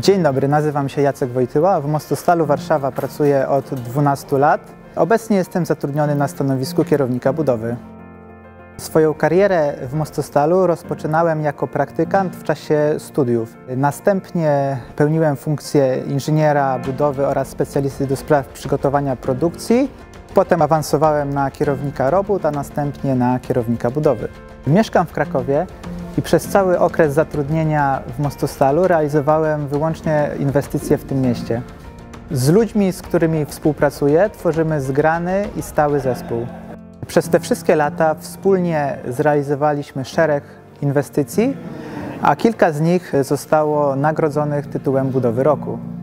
Dzień dobry, nazywam się Jacek Wojtyła. W Mostostalu Warszawa pracuję od 12 lat. Obecnie jestem zatrudniony na stanowisku kierownika budowy. Swoją karierę w Mostostalu rozpoczynałem jako praktykant w czasie studiów. Następnie pełniłem funkcję inżyniera budowy oraz specjalisty do spraw przygotowania produkcji. Potem awansowałem na kierownika robót, a następnie na kierownika budowy. Mieszkam w Krakowie i przez cały okres zatrudnienia w Mostostalu realizowałem wyłącznie inwestycje w tym mieście. Z ludźmi, z którymi współpracuję, tworzymy zgrany i stały zespół. Przez te wszystkie lata wspólnie zrealizowaliśmy szereg inwestycji, a kilka z nich zostało nagrodzonych tytułem Budowy Roku.